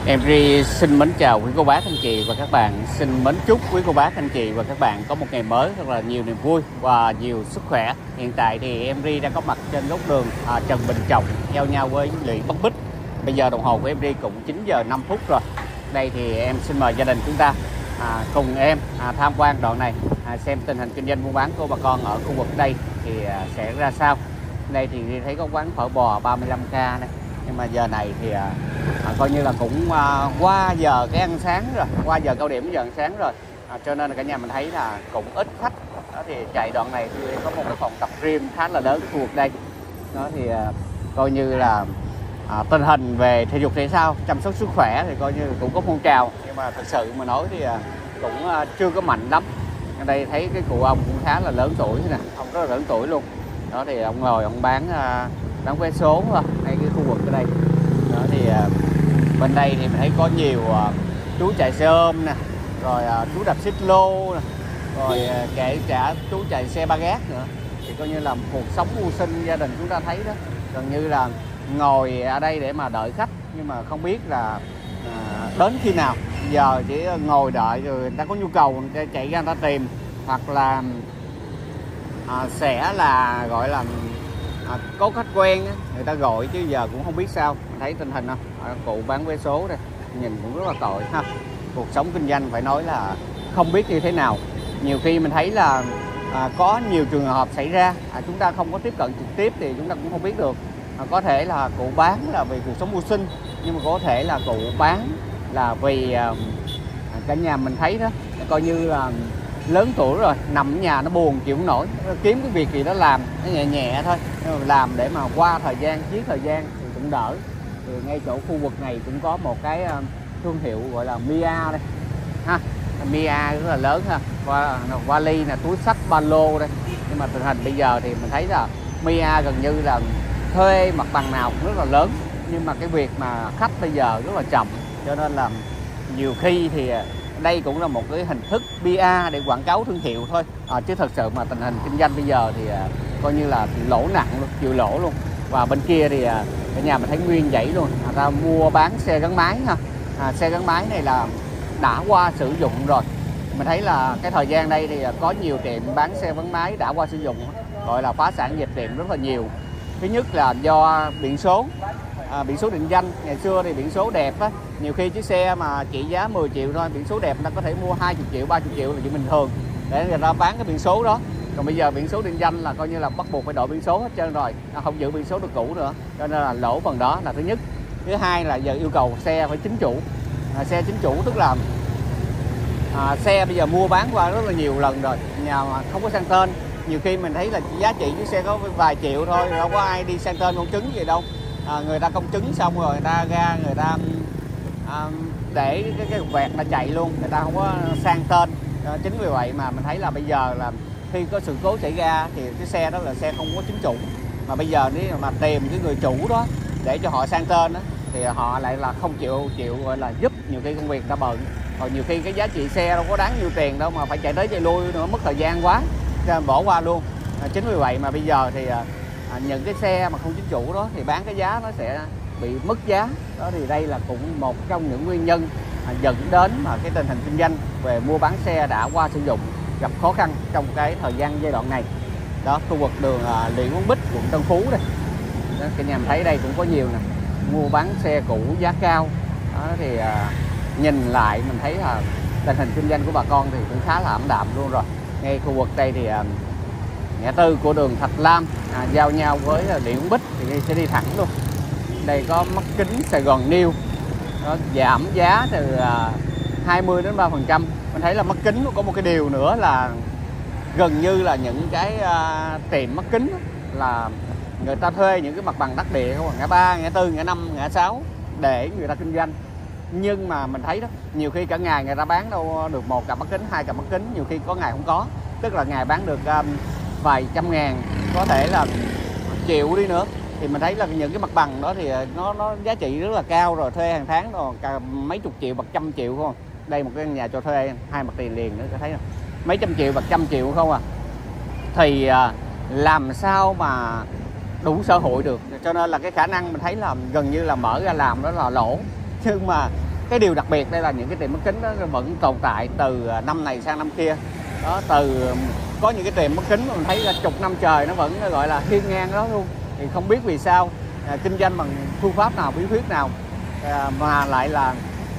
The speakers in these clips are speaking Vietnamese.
Em Ri xin mến chào quý cô bác anh chị và các bạn. Xin mến chúc quý cô bác anh chị và các bạn có một ngày mới thật là nhiều niềm vui và nhiều sức khỏe. Hiện tại thì em Ri đang có mặt trên góc đường Trần Bình Trọng giao nhau với Lũy Bắc Bích. Bây giờ đồng hồ của em Ri cũng 9 giờ 5 phút rồi. Đây thì em xin mời gia đình chúng ta cùng em tham quan đoạn này, xem tình hình kinh doanh buôn bán của bà con ở khu vực đây thì sẽ ra sao. Đây thì Ri thấy có quán phở bò 35k này, nhưng mà giờ này thì coi như là cũng qua giờ cái ăn sáng rồi, qua giờ cao điểm giờ ăn sáng rồi, cho nên là cả nhà mình thấy là cũng ít khách. Đó thì chạy đoạn này thì có một cái phòng tập gym khá là lớn khu vực đây. Đó thì coi như là tình hình về thể dục thể thao, chăm sóc sức khỏe thì coi như cũng có phong trào, nhưng mà thực sự mà nói thì cũng chưa có mạnh lắm. Ở đây thấy cái cụ ông cũng khá là lớn tuổi nè, ông rất là lớn tuổi luôn. Đó thì ông ngồi ông bán vé số ngay cái khu vực ở đây. Đó thì bên đây thì mình thấy có nhiều chú chạy xe ôm nè, rồi chú đạp xích lô nè, rồi kể cả chú chạy xe ba gác nữa. Thì coi như là cuộc sống mưu sinh gia đình chúng ta thấy đó, gần như là ngồi ở đây để mà đợi khách, nhưng mà không biết là đến khi nào. Giờ chỉ ngồi đợi rồi người ta có nhu cầu người ta chạy ra người ta tìm, hoặc là sẽ là gọi là có khách quen á, người ta gọi, chứ giờ cũng không biết sao. Mình thấy tình hình không, cụ bán vé số đây nhìn cũng rất là tội ha. Cuộc sống kinh doanh phải nói là không biết như thế nào. Nhiều khi mình thấy là có nhiều trường hợp xảy ra, chúng ta không có tiếp cận trực tiếp thì chúng ta cũng không biết được. Có thể là cụ bán là vì cuộc sống mưu sinh, nhưng mà có thể là cụ bán là vì cả nhà mình thấy đó, coi như là lớn tuổi rồi, nằm ở nhà nó buồn chịu không nổi, nó kiếm cái việc gì đó làm nó nhẹ nhẹ thôi, làm để mà qua thời gian, giết thời gian thì cũng đỡ. Thì ngay chỗ khu vực này cũng có một cái thương hiệu gọi là Mia đây ha, Mia rất là lớn ha, vali nè, túi xách, ba lô đây. Nhưng mà tình hình bây giờ thì mình thấy là Mia gần như là thuê mặt bằng nào cũng rất là lớn, nhưng mà cái việc mà khách bây giờ rất là chậm, cho nên là nhiều khi thì đây cũng là một cái hình thức PR để quảng cáo thương hiệu thôi, chứ thật sự mà tình hình kinh doanh bây giờ thì coi như là lỗ nặng luôn, chịu lỗ luôn. Và bên kia thì cả nhà mình thấy nguyên vậy luôn, người ta mua bán xe gắn máy ha. Xe gắn máy này là đã qua sử dụng rồi. Mình thấy là cái thời gian đây thì có nhiều tiệm bán xe gắn máy đã qua sử dụng, gọi là phá sản dẹp tiệm rất là nhiều. Thứ nhất là do biển số định danh. Ngày xưa thì biển số đẹp á, nhiều khi chiếc xe mà trị giá 10 triệu thôi, biển số đẹp người ta có thể mua 20 triệu, 30 triệu là chuyện bình thường để người ta bán cái biển số đó. Còn bây giờ biển số định danh là coi như là bắt buộc phải đổi biển số hết trơn rồi, không giữ biển số được cũ nữa, cho nên là lỗ phần đó là thứ nhất. Thứ hai là giờ yêu cầu xe phải chính chủ. Xe chính chủ tức là xe bây giờ mua bán qua rất là nhiều lần rồi, nhà mà không có sang tên. Nhiều khi mình thấy là giá trị chiếc xe có vài triệu thôi, đâu có ai đi sang tên con chứng gì đâu. Người ta công chứng xong rồi người ta ra người ta để cái vẹt mà chạy luôn, người ta không có sang tên. Chính vì vậy mà mình thấy là bây giờ là khi có sự cố xảy ra thì cái xe đó là xe không có chính chủ, mà bây giờ nếu mà tìm cái người chủ đó để cho họ sang tên đó, thì họ lại là không chịu gọi là giúp. Nhiều khi công việc ta bận, rồi nhiều khi cái giá trị xe đâu có đáng nhiêu tiền đâu mà phải chạy tới chạy lui nữa, mất thời gian quá, cho nên bỏ qua luôn. Chính vì vậy mà bây giờ thì những cái xe mà không chính chủ đó thì bán cái giá nó sẽ bị mất giá. Đó thì đây là cũng một trong những nguyên nhân dẫn đến mà cái tình hình kinh doanh về mua bán xe đã qua sử dụng gặp khó khăn trong cái thời gian giai đoạn này. Đó, khu vực đường Lũy Quán Bích, quận Tân Phú đây. Đó, cả nhà mình thấy đây cũng có nhiều nè, mua bán xe cũ giá cao. Đó thì nhìn lại mình thấy là tình hình kinh doanh của bà con thì cũng khá là ảm đạm luôn rồi. Ngay khu vực đây thì ngã tư của đường Thạch Lam giao nhau với Lũy Quán Bích thì sẽ đi thẳng luôn. Đây có mắt kính Sài Gòn New, nó giảm giá từ 20 đến 3%. Mình thấy là mắt kính có một cái điều nữa là gần như là những cái tiệm mắt kính là người ta thuê những cái mặt bằng đắc địa không, ngã 3, ngã 4, ngã 5, ngã 6 để người ta kinh doanh. Nhưng mà mình thấy đó, nhiều khi cả ngày người ta bán đâu được một cặp mắt kính, hai cặp mắt kính, nhiều khi có ngày không có. Tức là ngày bán được vài trăm ngàn, có thể là triệu đi nữa. Thì mình thấy là những cái mặt bằng đó thì nó giá trị rất là cao rồi, thuê hàng tháng rồi cả mấy chục triệu, bạc trăm triệu không. Đây một cái nhà cho thuê hai mặt tiền liền nữa, thấy không? Mấy trăm triệu, bạc trăm triệu không à. Thì làm sao mà đủ sở hụi được, cho nên là cái khả năng mình thấy là gần như là mở ra làm đó là lỗ. Nhưng mà cái điều đặc biệt đây là những cái tiệm mắt kính đó vẫn tồn tại từ năm này sang năm kia đó. Có những cái tiệm mắt kính mà mình thấy là chục năm trời nó vẫn gọi là hiên ngang đó luôn. Thì không biết vì sao kinh doanh bằng phương pháp nào, bí quyết nào mà lại là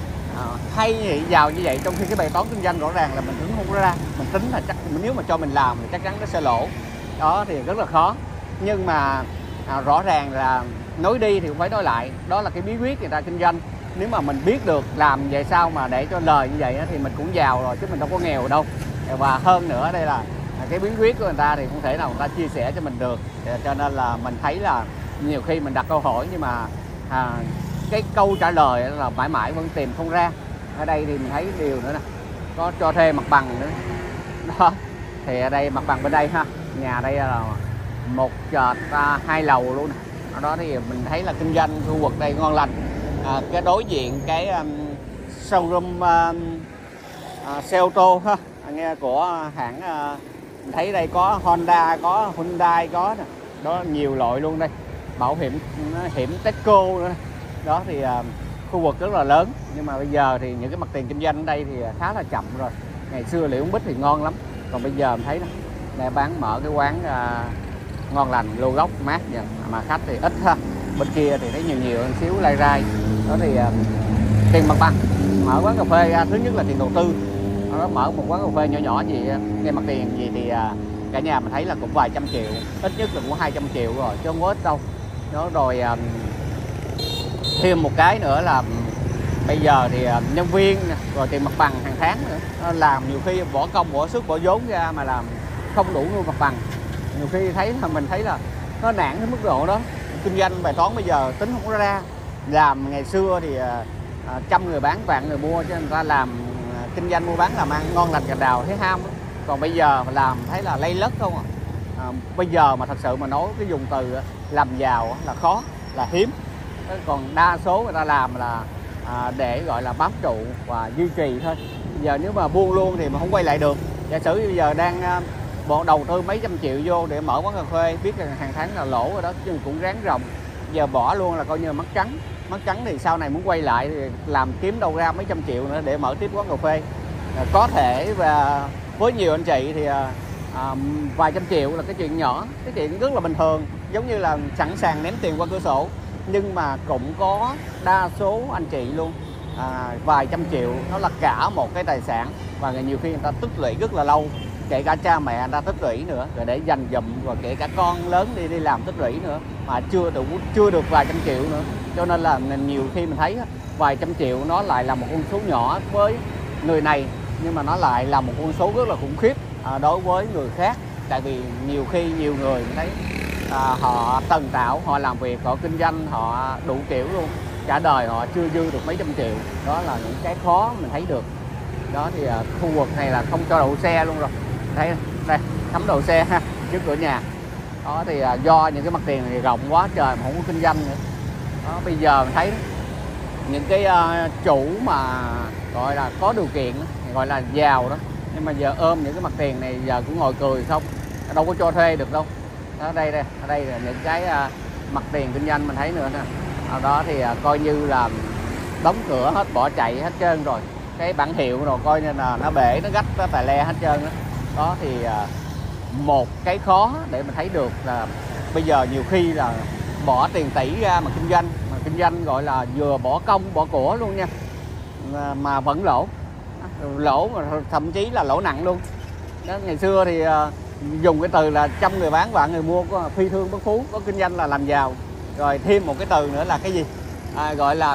hay giàu như vậy, trong khi cái bài toán kinh doanh rõ ràng là mình tính không ra. Mình tính là chắc nếu mà cho mình làm thì chắc chắn nó sẽ lỗ đó, thì rất là khó. Nhưng mà rõ ràng là nói đi thì cũng phải nói lại, đó là cái bí quyết người ta kinh doanh. Nếu mà mình biết được làm vậy sao mà để cho lời như vậy thì mình cũng giàu rồi, chứ mình đâu có nghèo đâu. Và hơn nữa đây là cái bí quyết của người ta thì không thể nào người ta chia sẻ cho mình được. Cho nên là mình thấy là nhiều khi mình đặt câu hỏi nhưng mà cái câu trả lời là mãi mãi vẫn tìm không ra. Ở đây thì mình thấy điều nữa nè, có cho thuê mặt bằng nữa đó. Thì ở đây mặt bằng bên đây ha, nhà đây là một trệt 2 lầu luôn. Ở đó thì mình thấy là kinh doanh khu vực đây ngon lành. Cái đối diện cái showroom xe ô tô ha, nghe của hãng mình thấy đây có Honda, có Hyundai, có nè. Đó nhiều loại luôn đây, bảo hiểm Techco nữa đó. Thì khu vực rất là lớn, nhưng mà bây giờ thì những cái mặt tiền kinh doanh ở đây thì khá là chậm rồi. Ngày xưa Liễu Bích thì ngon lắm, còn bây giờ mình thấy nè, bán mở cái quán ngon lành, lô gốc mát nha, mà khách thì ít ha. Bên kia thì thấy nhiều hơn xíu, lai rai đó. Thì tiền mặt bằng mở quán cà phê thứ nhất là tiền đầu tư đó. Mở một quán cà phê nhỏ nhỏ gì nghe mặt tiền gì thì cả nhà mình thấy là cũng vài trăm triệu, ít nhất là cũng 200 triệu rồi chứ không có ít đâu đó. Rồi thêm một cái nữa là bây giờ thì nhân viên rồi tiền mặt bằng hàng tháng nữa, làm nhiều khi bỏ công bỏ sức bỏ vốn ra mà làm không đủ nuôi mặt bằng. Nhiều khi thấy là mình thấy là nó nản đến mức độ đó. Kinh doanh bài toán bây giờ tính không có ra. Làm ngày xưa thì trăm người bán vạn người mua, cho nên người ta làm kinh doanh mua bán làm ăn ngon lành cành đào thấy ham đó. Còn bây giờ mà làm thấy là lây lất không bây giờ mà thật sự mà nói cái dùng từ làm giàu là khó, là hiếm. Còn đa số người ta làm là để gọi là bám trụ và duy trì thôi. Bây giờ nếu mà buông luôn thì mà không quay lại được. Giả sử bây giờ đang bộ đầu tư mấy trăm triệu vô để mở quán cà phê, biết là hàng tháng là lỗ rồi đó, nhưng cũng ráng ròng. Giờ bỏ luôn là coi như là mất trắng. Mất trắng thì sau này muốn quay lại thì làm kiếm đâu ra mấy trăm triệu nữa để mở tiếp quán cà phê. Có thể và với nhiều anh chị thì vài trăm triệu là cái chuyện nhỏ, cái chuyện rất là bình thường, giống như là sẵn sàng ném tiền qua cửa sổ. Nhưng mà cũng có đa số anh chị luôn vài trăm triệu nó là cả một cái tài sản, và nhiều khi người ta tích lũy rất là lâu, kể cả cha mẹ người ta tích lũy nữa rồi để dành dụm, rồi kể cả con lớn đi làm tích lũy nữa mà chưa được vài trăm triệu nữa. Cho nên là nhiều khi mình thấy vài trăm triệu nó lại là một con số nhỏ với người này, nhưng mà nó lại là một con số rất là khủng khiếp đối với người khác. Tại vì nhiều khi nhiều người mình thấy họ tần tảo, họ làm việc, họ kinh doanh, họ đủ kiểu luôn, cả đời họ chưa dư được mấy trăm triệu. Đó là những cái khó mình thấy được đó. Thì khu vực này là không cho đậu xe luôn rồi, thấy đây cấm đậu xe ha trước cửa nhà đó. Thì do những cái mặt tiền này rộng quá trời mà không có kinh doanh nữa đó. Bây giờ mình thấy những cái chủ mà gọi là có điều kiện gọi là giàu đó, nhưng mà giờ ôm những cái mặt tiền này giờ cũng ngồi cười không, đâu có cho thuê được đâu. Ở đây là những cái mặt tiền kinh doanh mình thấy nữa nè. Ở đó thì coi như là đóng cửa hết, bỏ chạy hết trơn rồi. Cái bản hiệu rồi coi như là nó bể, nó gách, nó tài le hết trơn đó. Đó thì một cái khó để mình thấy được là bây giờ nhiều khi là bỏ tiền tỷ ra mà kinh doanh gọi là vừa bỏ công bỏ của luôn nha, mà vẫn lỗ mà thậm chí là lỗ nặng luôn đó. Ngày xưa thì dùng cái từ là trăm người bán vạn người mua, có phi thương bất phú, có kinh doanh là làm giàu. Rồi thêm một cái từ nữa là cái gì gọi là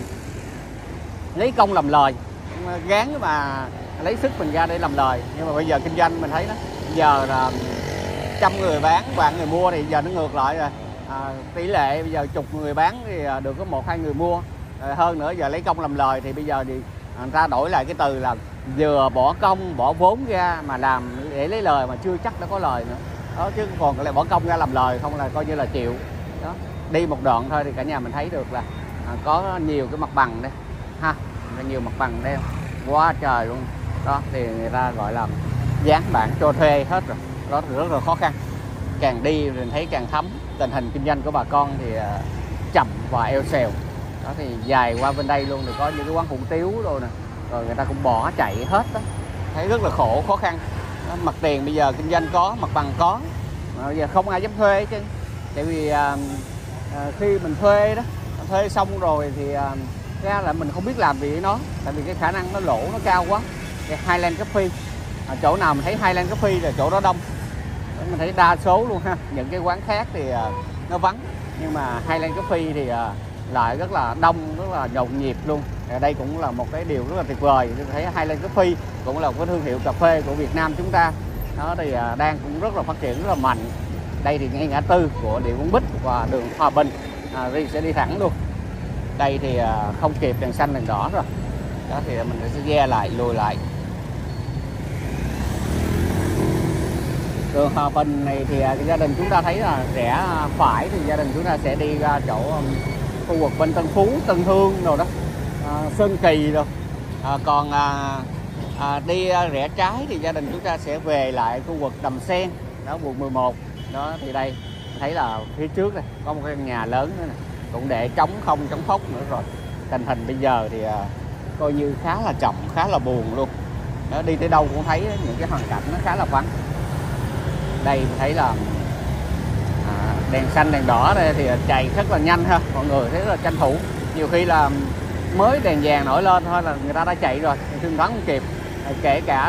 lấy công làm lời, gán mà lấy sức mình ra để làm lời. Nhưng mà bây giờ kinh doanh mình thấy đó, giờ là trăm người bán vạn người mua thì giờ nó ngược lại rồi. Tỷ lệ bây giờ chục người bán thì được có 1-2 người mua. Hơn nữa giờ lấy công làm lời thì bây giờ thì người ta đổi lại cái từ là vừa bỏ công bỏ vốn ra mà làm để lấy lời mà chưa chắc đã có lời nữa đó. Chứ còn lại bỏ công ra làm lời không là coi như là chịu đó. Đi một đoạn thôi thì cả nhà mình thấy được là có nhiều cái mặt bằng đây ha, nhiều mặt bằng đây quá trời luôn đó. Thì người ta gọi là dán bản cho thuê hết rồi đó, thì rất là khó khăn. Càng đi mình thấy càng thấm tình hình kinh doanh của bà con thì chậm và eo xèo Đó thì dài qua bên đây luôn thì có những cái quán hủ tiếu rồi nè, rồi người ta cũng bỏ chạy hết đó, thấy rất là khổ khó khăn. Đó, mặt tiền bây giờ kinh doanh có, mặt bằng có, mà bây giờ không ai dám thuê chứ, tại vì khi mình thuê đó, thuê xong rồi thì ra là mình không biết làm gì với nó, tại vì cái khả năng nó lỗ nó cao quá. Cái Highland Coffee, chỗ nào mình thấy Highland Coffee là chỗ đó đông, mình thấy đa số luôn ha. Những cái quán khác thì nó vắng, nhưng mà Highland Coffee thì lại rất là đông, rất là nhộn nhịp luôn. Đây cũng là một cái điều rất là tuyệt vời. Tôi thấy Highland Coffee cũng là một cái thương hiệu cà phê của Việt Nam chúng ta, nó thì đang cũng rất là phát triển rất là mạnh. Đây thì ngay ngã tư của Điện Quân Bích và đường Hòa Bình, Ri sẽ đi thẳng luôn. Đây thì không kịp đèn xanh đèn đỏ rồi, đó thì mình sẽ ghe lại lùi lại. Đường Hòa Bình này thì gia đình chúng ta thấy là rẽ phải thì gia đình chúng ta sẽ đi ra chỗ khu vực bên Tân Phú, Tân Hương rồi đó, Sơn Kỳ rồi. Còn đi rẽ trái thì gia đình chúng ta sẽ về lại khu vực Đầm Sen, đó quận 11. Đó thì đây thấy là phía trước này có một cái nhà lớn nữa này, cũng để trống không trống phốc nữa rồi. Tình hình bây giờ thì coi như khá là chậm, khá là buồn luôn. Đó, đi tới đâu cũng thấy những cái hoàn cảnh nó khá là vắng. Đây mình thấy là đèn xanh đèn đỏ đây thì chạy rất là nhanh ha, mọi người thấy rất là tranh thủ. Nhiều khi là mới đèn vàng nổi lên thôi là người ta đã chạy rồi, thương thoáng không kịp. Kể cả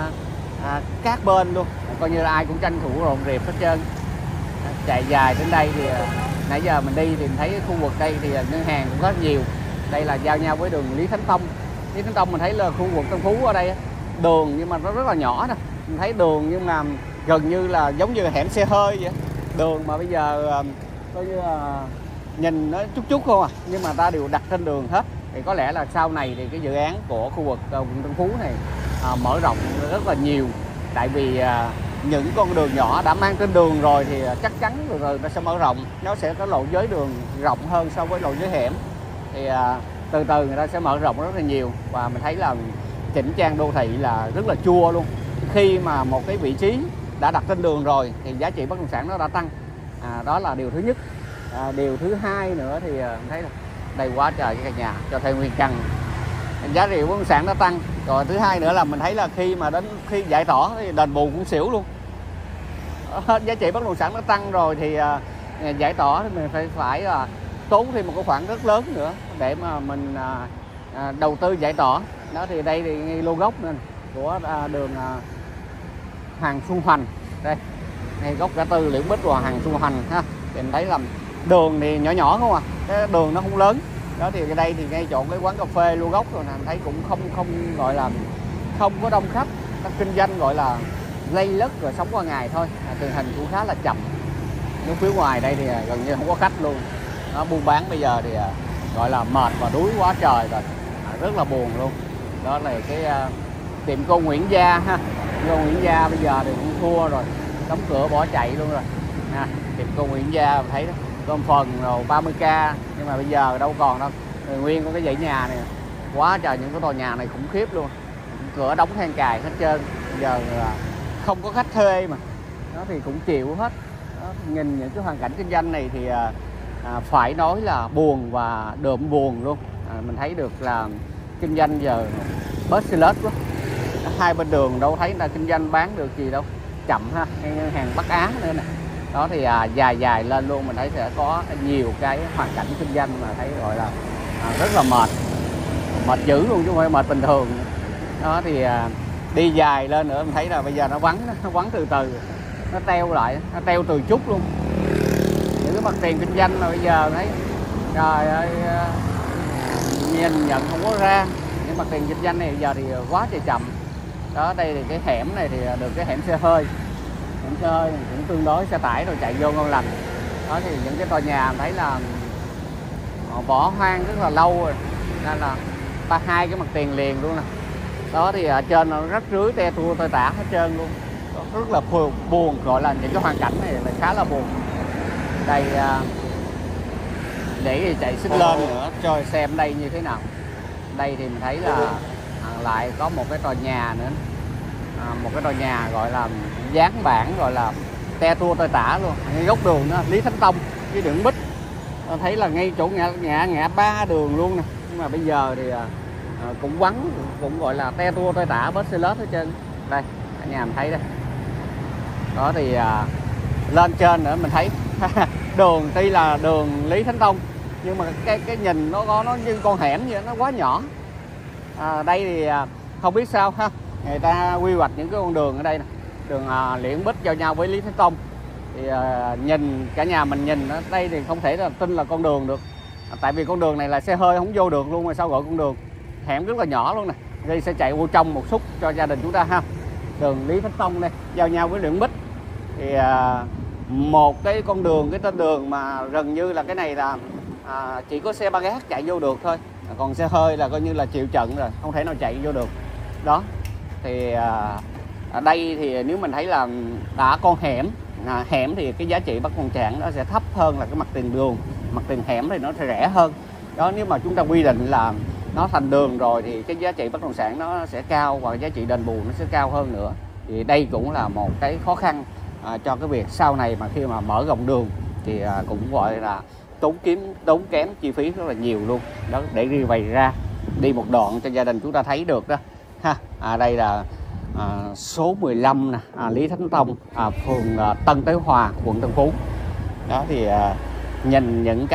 các bên luôn, coi như là ai cũng tranh thủ rộn rịp hết trơn. Chạy dài đến đây thì nãy giờ mình đi thì mình thấy khu vực đây thì ngân hàng cũng có nhiều. Đây là giao nhau với đường Lý Thánh Tông. Lý Thánh Tông mình thấy là khu vực Tân Phú ở đây đường nhưng mà nó rất là nhỏ nè, mình thấy đường nhưng mà gần như là giống như hẻm xe hơi vậy. Đường mà bây giờ coi như là nhìn nó chút chút không à, nhưng mà ta đều đặt trên đường hết. Thì có lẽ là sau này thì cái dự án của khu vực quận Tân Phú này mở rộng rất là nhiều. Tại vì những con đường nhỏ đã mang trên đường rồi thì chắc chắn rồi nó sẽ mở rộng, nó sẽ có lộ giới đường rộng hơn so với lộ giới hẻm. Thì từ từ người ta sẽ mở rộng rất là nhiều, và mình thấy là chỉnh trang đô thị là rất là chua luôn. Khi mà một cái vị trí đã đặt trên đường rồi thì giá trị bất động sản nó đã tăng, đó là điều thứ nhất. Điều thứ hai nữa thì mình thấy là đây quá trời cái nhà cho thuê nguyên căn, giá trị bất động sản nó tăng. Rồi thứ hai nữa là mình thấy là khi giải tỏa thì đền bù cũng xỉu luôn. Giá trị bất động sản nó tăng rồi thì giải tỏa thì mình phải tốn thêm một cái khoản rất lớn nữa để mà mình đầu tư giải tỏa. Đó thì đây thì ngay lô gốc nên của đường Hàng Xuân Hoành, đây ngay góc ngã tư Liễu Bích và Hàng Xuân Hoành ha. Thì mình thấy là đường thì nhỏ nhỏ không à, cái đường nó không lớn. Đó thì đây thì ngay chỗ cái quán cà phê lô gốc rồi nè, mình thấy cũng không gọi là không có đông khách, các kinh doanh gọi là lây lất rồi sống qua ngày thôi. Tình hình cũng khá là chậm. Nếu phía ngoài đây thì gần như không có khách luôn. Nó buôn bán bây giờ thì gọi là mệt và đuối quá trời rồi, rất là buồn luôn. Đó là cái tiệm cô Nguyễn Gia ha. Cô Nguyễn Gia bây giờ thì cũng thua rồi, đóng cửa bỏ chạy luôn rồi. Tiệm cô Nguyễn Gia thấy đó, cơm phần rồi 30k, nhưng mà bây giờ đâu còn đâu. Người nguyên có cái dãy nhà này quá trời, những cái tòa nhà này khủng khiếp luôn, cửa đóng than cài hết trơn. Bây giờ không có khách thuê mà nó thì cũng chịu hết. Đó, nhìn những cái hoàn cảnh kinh doanh này thì phải nói là buồn và đượm buồn luôn. Mình thấy được là kinh doanh giờ bớt xe lết quá, hai bên đường đâu thấy là kinh doanh bán được gì đâu, chậm ha. Ngân hàng Bắc Á nữa nè. Đó thì dài lên luôn, mình thấy sẽ có nhiều cái hoàn cảnh kinh doanh mà thấy gọi là rất là mệt dữ luôn chứ không phải mệt bình thường. Đó thì đi dài lên nữa mình thấy là bây giờ nó vắng từ từ, nó teo lại, nó teo từ chút luôn. Những cái mặt tiền kinh doanh mà bây giờ thấy trời ơi, nhìn nhận không có ra. Những mặt tiền kinh doanh này bây giờ thì quá trời chậm. Đó, đây thì cái hẻm này thì được cái hẻm xe hơi, cũng tương đối xe tải rồi chạy vô ngon lành. Đó thì những cái tòa nhà mình thấy là bỏ hoang rất là lâu rồi, nên là hai cái mặt tiền liền luôn nè. Đó thì ở trên nó rách rưới te tua tơi tả hết trơn luôn. Đó, rất là buồn, gọi là những cái hoàn cảnh này là khá là buồn. Đây để chạy xích lên nữa cho xem đây như thế nào. Đây thì mình thấy là lại có một cái tòa nhà nữa, một cái tòa nhà gọi là dán bản gọi là te tua tơi tả luôn, ngay góc đường đó Lý Thánh Tông với đường Bích. thấy là ngay chỗ ngã ba đường luôn nè, nhưng mà bây giờ thì cũng vắng, cũng gọi là te tua tơi tả bớt xe lết hết trơn. Đây cả nhà mình thấy đây, đó thì lên trên nữa mình thấy đường tuy là đường Lý Thánh Tông nhưng mà cái nhìn nó như con hẻm vậy, nó quá nhỏ. Đây thì không biết sao ha, người ta quy hoạch những cái con đường ở đây nè, đường Liễn Bích giao nhau với Lý Thánh Tông thì nhìn cả nhà mình nhìn ở đây thì không thể là tin là con đường được, tại vì con đường này là xe hơi không vô được luôn, mà sao gọi con đường, hẻm rất là nhỏ luôn nè. Đây sẽ chạy vô trong một xúc cho gia đình chúng ta ha. Đường Lý Thánh Tông đây giao nhau với Liễn Bích thì một cái con đường, cái tên đường mà gần như là cái này là chỉ có xe ba gác chạy vô được thôi, còn xe hơi là coi như là chịu trận rồi, không thể nào chạy vô được. Đó thì ở đây thì nếu mình thấy là đã con hẻm, hẻm thì cái giá trị bất động sản nó sẽ thấp hơn là cái mặt tiền đường, mặt tiền hẻm thì nó sẽ rẻ hơn. Đó, nếu mà chúng ta quy định là nó thành đường rồi thì cái giá trị bất động sản nó sẽ cao và giá trị đền bù nó sẽ cao hơn nữa. Thì đây cũng là một cái khó khăn cho cái việc sau này mà khi mà mở rộng đường thì cũng gọi là tốn kém chi phí rất là nhiều luôn. Đó, để đi vầy ra đi một đoạn cho gia đình chúng ta thấy được đó ha. Đây là số 15 nè, Lý Thánh Tông, phường Tân Tới Hòa, quận Tân Phú. Đó thì nhìn những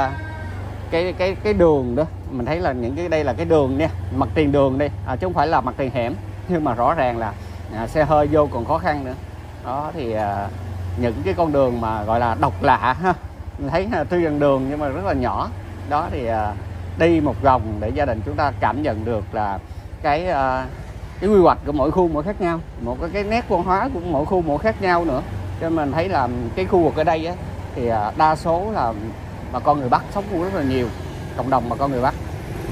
cái đường đó mình thấy là những cái đây là cái đường nha, mặt tiền đường đây chứ không phải là mặt tiền hẻm, nhưng mà rõ ràng là xe hơi vô còn khó khăn nữa. Đó thì những cái con đường mà gọi là độc lạ ha, mình thấy tuy rằng đường nhưng mà rất là nhỏ. Đó thì đi một vòng để gia đình chúng ta cảm nhận được là cái quy hoạch của mỗi khu mỗi khác nhau, một cái nét văn hóa của mỗi khu mỗi khác nhau nữa. Cho nên mình thấy là cái khu vực ở đây á, thì đa số là bà con người Bắc sống cũng rất là nhiều, cộng đồng bà con người Bắc,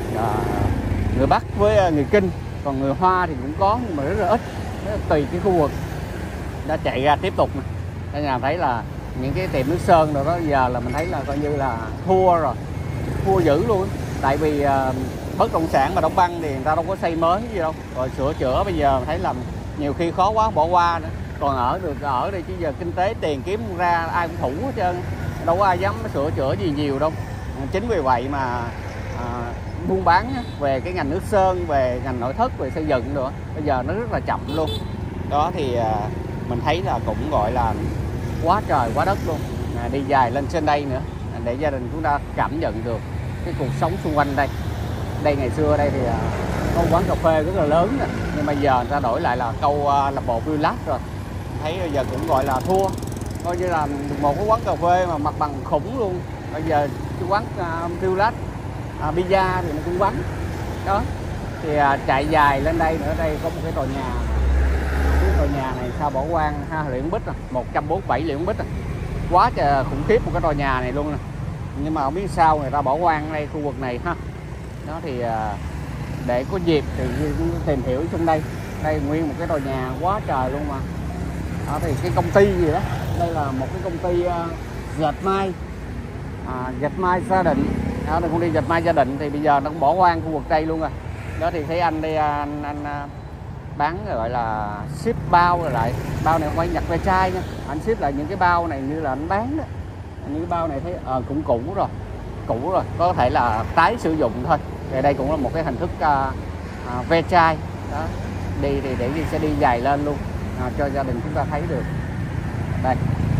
người Bắc với người Kinh, còn người Hoa thì cũng có nhưng mà rất là ít, rất là tùy cái khu vực. Đã chạy ra tiếp tục, cả nhà thấy là những cái tiệm nước sơn rồi đó giờ là mình thấy là coi như là thua rồi, thua dữ luôn. Tại vì bất động sản mà đóng băng thì người ta đâu có xây mới gì đâu, rồi sửa chữa bây giờ thấy là nhiều khi khó quá bỏ qua nữa. Còn ở được ở đây chứ giờ kinh tế tiền kiếm ra ai cũng thủ hết trơn, đâu có ai dám sửa chữa gì nhiều đâu. Chính vì vậy mà buôn bán về cái ngành nước sơn, về ngành nội thất, về xây dựng nữa bây giờ nó rất là chậm luôn. Đó thì mình thấy là cũng gọi là quá trời quá đất luôn. Đi dài lên trên đây nữa để gia đình chúng ta cảm nhận được cái cuộc sống xung quanh đây. Đây ngày xưa đây thì có quán cà phê rất là lớn nè, nhưng mà giờ người ta đổi lại là câu là bộ village rồi. Thấy bây giờ cũng gọi là thua, coi như là một cái quán cà phê mà mặt bằng khủng luôn. Bây giờ cái quán village pizza thì nó cũng vắng. Đó thì chạy dài lên đây nữa, đây có một cái tòa nhà, cái tòa nhà này sao bỏ hoang ha, Liễn Bích 147 Liễn Bích quá trời khủng khiếp một cái tòa nhà này luôn nè, nhưng mà không biết sao người ta bỏ hoang ở đây khu vực này ha. Đó thì để có dịp thì tìm hiểu trong đây, đây nguyên một cái tòa nhà quá trời luôn mà. Đó thì cái công ty gì đó, đây là một cái công ty dệt may, dệt may Gia Định. Đó là công ty dệt may Gia Định thì bây giờ nó cũng bỏ hoang khu vực đây luôn rồi. Đó thì thấy anh đây anh bán gọi là ship bao rồi lại, bao này không phải nhặt ve chai nha, anh ship lại những cái bao này như là anh bán đó. Những cái bao này thấy cũng cũ rồi, có thể là tái sử dụng thôi. Thì đây cũng là một cái hình thức ve chai. Đó đi thì để sẽ đi dài lên luôn cho gia đình chúng ta thấy được. Đây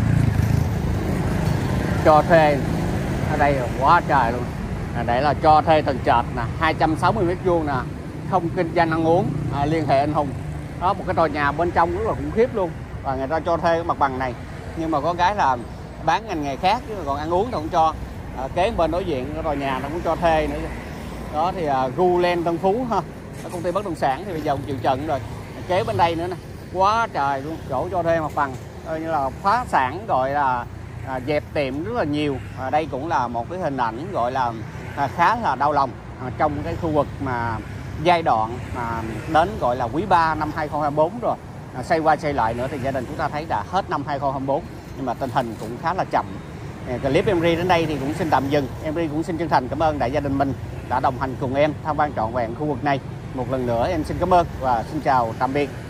cho thuê ở đây là quá trời luôn. Để là cho thuê tầng trệt nè, 260 m² nè, không kinh doanh ăn uống, liên hệ anh Hùng. Đó, một cái tòa nhà bên trong rất là khủng khiếp luôn, và người ta cho thuê cái mặt bằng này. Nhưng mà có cái là bán ngành nghề khác, chứ còn ăn uống thì không cho. Kế bên đối diện cái tòa nhà nó cũng cho thuê nữa. Đó thì Gulen Tân Phú ha, công ty bất động sản thì bây giờ cũng chịu trận rồi. Kế bên đây nữa nè, quá trời luôn, chỗ cho thuê mặt bằng, coi như là phá sản, gọi là dẹp tiệm rất là nhiều. Đây cũng là một cái hình ảnh gọi là khá là đau lòng trong cái khu vực mà giai đoạn mà đến gọi là quý 3 năm 2024 rồi. Xây qua xây lại nữa thì gia đình chúng ta thấy đã hết năm 2024, nhưng mà tình hình cũng khá là chậm. Clip Emry đến đây thì cũng xin tạm dừng. Emry cũng xin chân thành cảm ơn đại gia đình mình đã đồng hành cùng em tham quan trọn vẹn khu vực này. Một lần nữa em xin cảm ơn và xin chào tạm biệt.